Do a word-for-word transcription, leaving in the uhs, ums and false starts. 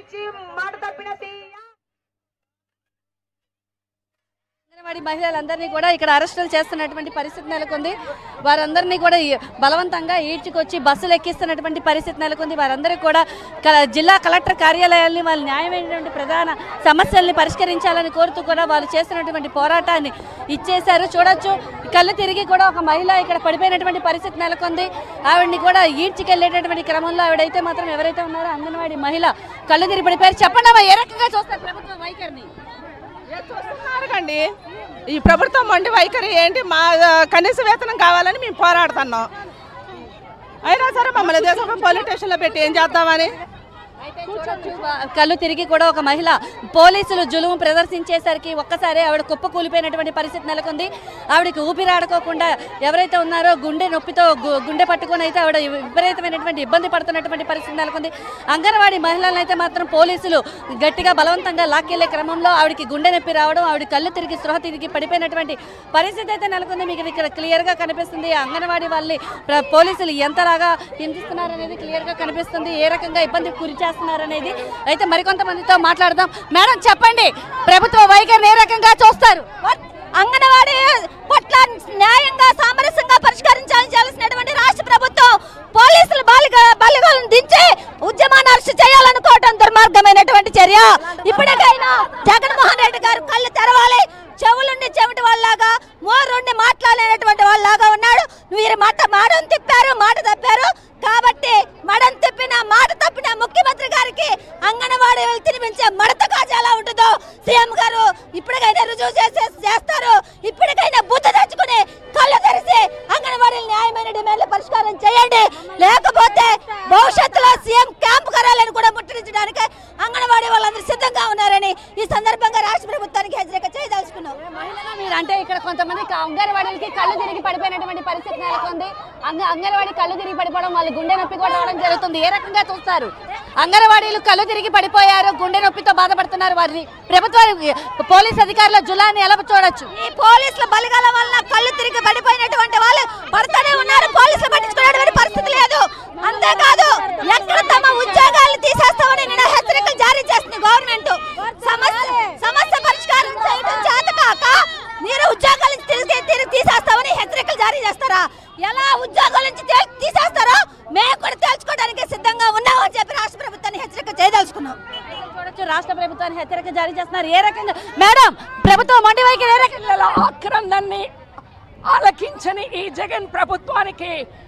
ఇచ్చి మాట తప్పిన అంగన్వాడీ మహిళలందరినీ కూడా ఇక్కడ అరెస్టులు చేస్తున్నటువంటి పరిస్థితి నెలకొంది. వారందరినీ కూడా బలవంతంగా ఈడ్చుకొచ్చి బస్సులు ఎక్కిస్తున్నటువంటి పరిస్థితి నెలకొంది. వారందరికీ కూడా జిల్లా కలెక్టర్ కార్యాలయాల్ని వాళ్ళు న్యాయమైనటువంటి ప్రధాన సమస్యల్ని పరిష్కరించాలని కోరుతూ కూడా వాళ్ళు చేస్తున్నటువంటి పోరాటాన్ని ఇచ్చేశారు. చూడొచ్చు, కళ్ళు తిరిగి కూడా ఒక మహిళ ఇక్కడ పడిపోయినటువంటి పరిస్థితి నెలకొంది. ఆవిడని కూడా ఈడ్చుకెళ్ళేటటువంటి క్రమంలో ఆవిడైతే మాత్రం ఎవరైతే ఉన్నారో అంగన్వాడీ మహిళ కళ్ళు తిరిగి పడిపోయారు. చెప్పండి అమ్మా, ఏ రకంగా చూస్తారు ప్రభుత్వం వైఖరిని? చూస్తున్నారుకండి ఈ ప్రభుత్వం మొండి వైఖరి ఏంటి? మా కనీస వేతనం కావాలని మేము పోరాడుతున్నాం. అయినా సరే మమ్మల్ని దేశం పోలీస్ స్టేషన్లో పెట్టి ఏం చేద్దామని. కళ్ళు తిరిగి కూడా ఒక మహిళ పోలీసులు జులుము ప్రదర్శించేసరికి ఒక్కసారి ఆవిడ కుప్ప కూలిపోయినటువంటి పరిస్థితి నెలకొంది. ఆవిడకి ఊపిరాడుకోకుండా ఎవరైతే ఉన్నారో గుండె నొప్పితో గుండె పట్టుకొని అయితే ఆవిడ విపరీతమైనటువంటి ఇబ్బంది పడుతున్నటువంటి పరిస్థితి నెలకొంది. అంగన్వాడీ మహిళలను అయితే మాత్రం పోలీసులు గట్టిగా బలవంతంగా లాక్కెళ్లే క్రమంలో ఆవిడకి గుండె నొప్పి రావడం, ఆవిడ కళ్ళు తిరిగి స్పృహ తిరిగి పడిపోయినటువంటి పరిస్థితి అయితే నెలకొంది. మీకు ఇక్కడ క్లియర్గా కనిపిస్తుంది. అంగన్వాడీ వాళ్ళని పోలీసులు ఎంతలాగా హింసిస్తున్నారు అనేది క్లియర్గా కనిపిస్తుంది. ఏ రకంగా ఇబ్బంది గురి చేస్తున్నారనేది అయితే మరికొంతమందితో మాట్లాడదాం. మేడం చెప్పండి, ప్రభుత్వ వైఖరిని ఏ రకంగా చూస్తారు? అంగన్వాడీ పట్ల న్యాయంగా సామరస్యంగా పరిష్కరించాల్సినటువంటి రాష్ట్ర ప్రభుత్వం పోలీసులు బలిగోలను దించి ఉద్యమాన్ని అరెస్టు చేయాలనుకోవడం దుర్మార్గమైనటువంటి చర్య. ఇప్పటికైనా జగన్మోహన్ రెడ్డి గారు కళ్ళు తెరవాలి. చెవులుండి చెవిటి వాళ్ళలాగా, మోరుండి మాట్లాడలేనటువంటి వాళ్ళలాగా ఉన్నాడు. మీరు మాట మాడం తిప్పారు, మాట తప్పారు. కాబట్టి మడం తిప్పిన మాట తప్పిన ముఖ్యమంత్రి గారికి అంగన్వాడీ తినిపించే మడత కాజు ఎలా ఉంటుందో సీఎం గారు ఇప్పటికైనా రుజువు చేసే చేస్తారు. ఇప్పటికైనా బుద్ధి తెచ్చుకుని కళ్ళు తెరిచి అంగన్వాడీ న్యాయమైన డిమాండ్లు పరిష్కారం చేయండి. లేకపోతే భవిష్యత్తులో సీఎం క్యాంపు కార్యాలయాన్ని కూడా ముట్టడించడానికి అంగన్వాడీ వాళ్ళందరూ సిద్ధంగా ఉన్నారని ఈ సందర్భంగా రాష్ట్ర ప్రభుత్వానికి హెచ్చరిక చేయదలుచుకున్నాం. మీరు అంటే ఇక్కడ కొంతమంది అంగన్వాడీలకి కళ్ళు తిరిగి పడిపోయినటువంటి పరిస్థితి నెలకొంది. అంగన్వాడీ కళ్ళు తిరిగి పడిపోవడం, వాళ్ళు గుండె నొప్పి కూడా రావడం జరుగుతుంది. ఏ రకంగా చూస్తారు? అంగన్వాడీలు కళ్ళు తిరిగి పడిపోయారు, గుండె నొప్పితో బాధపడుతున్నారు. వారిని ప్రభుత్వ పోలీస్ అధికారుల జులాన్ని ఎలా చూడొచ్చు? ఈ పోలీసుల బలిగాల వల్ల కళ్ళు తిరిగి పడిపోయినటువంటి వాళ్ళు పడుతూనే ఉన్నారు. పోలీసులు పట్టించుకునేటువంటి పరిస్థితి లేదు. అంతేకాదు, ఎక్కడ తమ ఉద్యోగాలు తీసేస్తామని నిన్న హెచ్చరికలు జారీ చేస్తుంది గవర్నమెంట్. సమస్య సమస్య పరిష్కారం చేయడం చేత కాక మీరు ఉద్యోగాల నుంచి తిరిగి తిరిగి తీసేస్తామని హెచ్చరికలు జారీ చేస్తారా? ఎలా ఉద్యోగాల నుంచి తీసేస్తారో మేము కూడా తెలుసుకోవడానికి సిద్ధంగా ఉన్నామని చెప్పి రాష్ట్ర ప్రభుత్వాన్ని హెచ్చరిక చేయదలుచుకున్నాం. చూడొచ్చు, రాష్ట్ర ప్రభుత్వాన్ని హెచ్చరిక జారీ చేస్తున్నారు. ఏ రకంగా మేడం ప్రభుత్వం మొండి వైఖరి ఏ రకంగా? ఆక్రందాన్ని ఆలకించని ఈ జగన్ ప్రభుత్వానికి